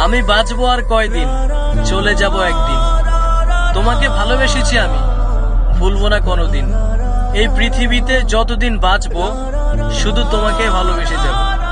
আমি বাঁচবো আর কয়দিন, চলে যাব একদিন। তোমাকে ভালোবেসেছি আমি, ভুলবো না কোনোদিন। এই পৃথিবীতে যতদিন বাঁচবো শুধু তোমাকে ভালোবেসে যাব।